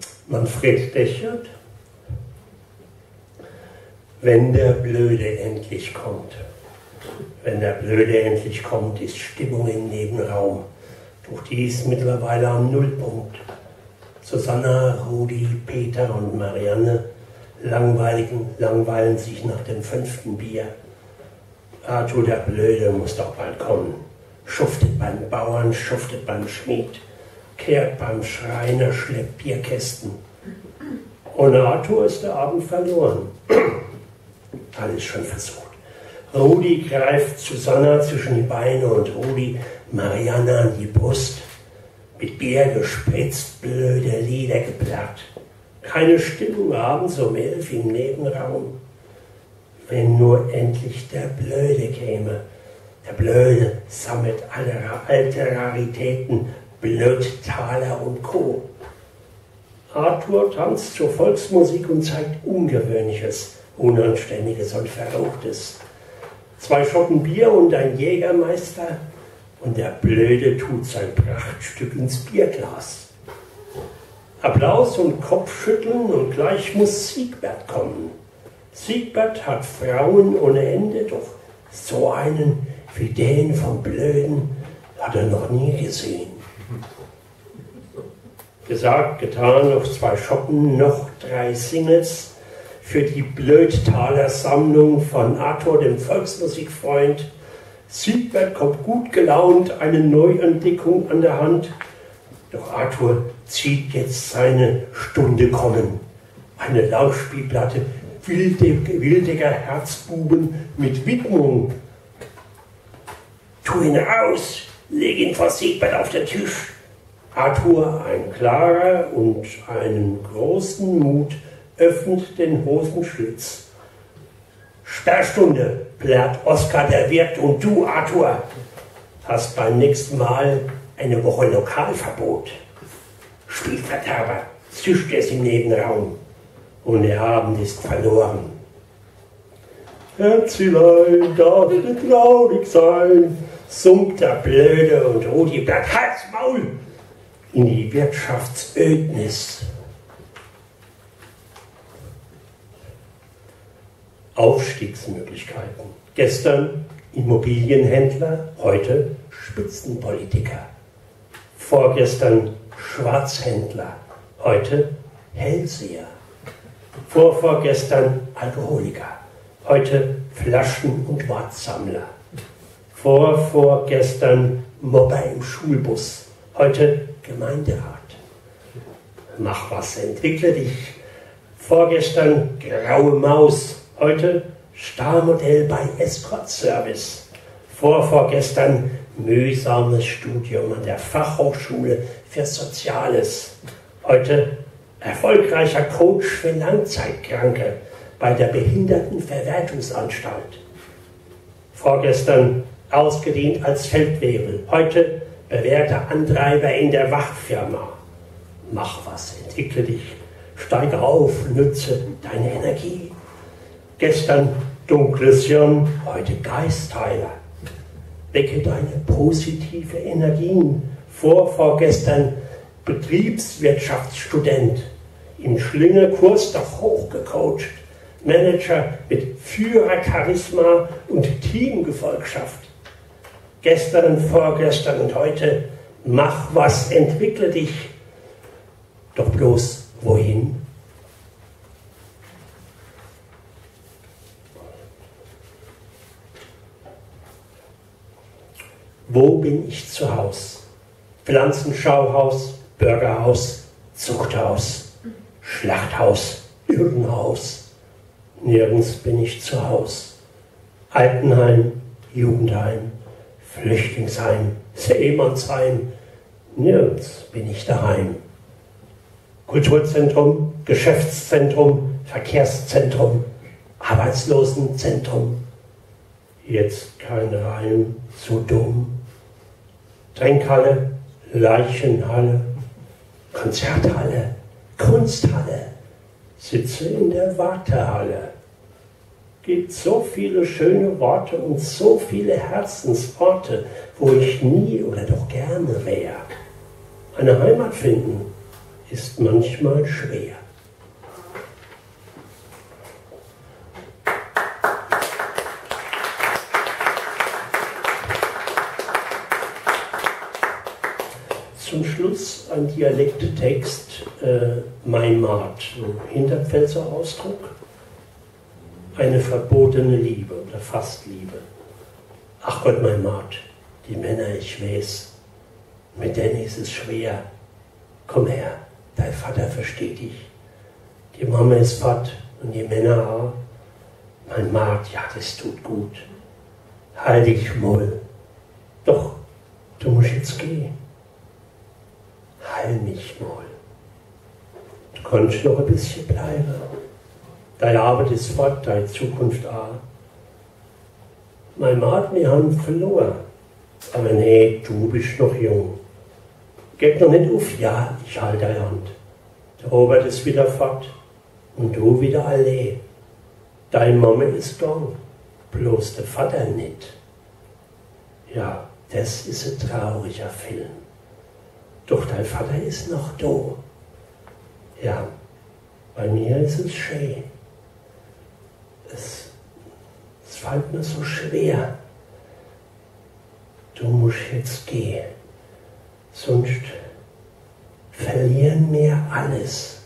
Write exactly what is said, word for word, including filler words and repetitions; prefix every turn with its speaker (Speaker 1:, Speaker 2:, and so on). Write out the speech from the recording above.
Speaker 1: Manfred Dechert. Wenn der Blöde endlich kommt. Wenn der Blöde endlich kommt, ist Stimmung im Nebenraum. Doch die ist mittlerweile am Nullpunkt. Susanna, Rudi, Peter und Marianne langweiligen, langweilen sich nach dem fünften Bier. Arthur der Blöde muss doch bald kommen. Schuftet beim Bauern, schuftet beim Schmied, kehrt beim Schreiner, schleppt Bierkästen. Ohne Arthur ist der Abend verloren. Alles schon versucht. Rudi greift Susanna zwischen die Beine und Rudi Marianne an die Brust. Mit Bier gespritzt, blöde Lieder geplärrt. Keine Stimmung abends um elf im Nebenraum. Wenn nur endlich der Blöde käme. Der Blöde sammelt alle alte Raritäten, Blödtaler und Co. Arthur tanzt zur Volksmusik und zeigt Ungewöhnliches, Unanständiges und Verruchtes. Zwei Schotten Bier und ein Jägermeister und der Blöde tut sein Prachtstück ins Bierglas. Applaus und Kopfschütteln und gleich muss Siegbert kommen. Siegbert hat Frauen ohne Ende, doch so einen wie den vom Blöden hat er noch nie gesehen. Gesagt, getan, noch zwei Schotten, noch drei Singles für die Blödtaler Sammlung von Arthur, dem Volksmusikfreund. Siegbert kommt gut gelaunt, eine Neuentdeckung an der Hand. Doch Arthur zieht jetzt seine Stunde kommen. Eine Laufspielplatte wildiger Herzbuben mit Widmung. Tu ihn raus, leg ihn vor Siegbert auf den Tisch. Arthur, ein klarer und einen großen Mut, öffnet den Hosenschlitz. Sperrstunde, plärrt Oskar der Wirt, und du, Arthur, hast beim nächsten Mal eine Woche Lokalverbot. Spielverderber, zischt es im Nebenraum und der Abend ist verloren. Herzilein, darf nicht traurig sein, summt der Blöde und Rudi bleibt Hals, Maul in die Wirtschaftsödnis. Aufstiegsmöglichkeiten. Gestern Immobilienhändler, heute Spitzenpolitiker. Vorgestern Schwarzhändler, heute Hellseher. Vorvorgestern Alkoholiker, heute Flaschen- und Wortsammler. Vorvorgestern Mobber im Schulbus, heute Gemeinderat. Mach was, entwickle dich. Vorgestern graue Maus, heute Starmodell bei Escort Service. Vorvorgestern mühsames Studium an der Fachhochschule für Soziales. Heute erfolgreicher Coach für Langzeitkranke bei der Behindertenverwertungsanstalt. Vorgestern ausgedient als Feldwebel, heute bewährter Antreiber in der Wachfirma. Mach was, entwickle dich, steige auf, nütze deine Energie. Gestern dunkles Hirn, heute Geistheiler. Wecke deine positive Energien. Vor, vorgestern Betriebswirtschaftsstudent. Im Schlingerkurs doch hochgecoacht. Manager mit Führercharisma und Teamgefolgschaft. Gestern, vorgestern und heute, mach was, entwickle dich. Doch bloß wohin? Wo bin ich zu Haus? Pflanzenschauhaus, Bürgerhaus, Zuchthaus, Schlachthaus, Irrenhaus. Nirgends bin ich zu Haus. Altenheim, Jugendheim, Flüchtlingsheim, Seemannsheim. Nirgends bin ich daheim. Kulturzentrum, Geschäftszentrum, Verkehrszentrum, Arbeitslosenzentrum. Jetzt kein Reim, zu dumm. Trinkhalle, Leichenhalle, Konzerthalle, Kunsthalle, sitze in der Wartehalle. Gibt so viele schöne Worte und so viele Herzensorte, wo ich nie oder doch gerne wäre. Eine Heimat finden ist manchmal schwer. Zum Schluss ein Dialekttext, äh, mein Maat, so Hinterpfälzer Ausdruck. Eine verbotene Liebe oder fast Liebe. Ach Gott, mein Maat, die Männer, ich weiß, mit denen ist es schwer. Komm her, dein Vater versteht dich. Die Mama ist fad und die Männer auch. Mein Maat, ja, das tut gut. Halt dich Moll. Doch, du musst jetzt gehen. Heil mich mal. Du kannst noch ein bisschen bleiben. Deine Arbeit ist fort, deine Zukunft auch. Mein Maat, wir haben verloren. Aber nee, du bist noch jung. Geht noch nicht auf, ja, ich halte deine Hand. Der Robert ist wieder fort und du wieder allein. Deine Mama ist gone, bloß der Vater nicht. Ja, das ist ein trauriger Film. Doch dein Vater ist noch da. Ja, bei mir ist es schön. Es, es fällt mir so schwer. Du musst jetzt gehen, sonst verlieren wir alles.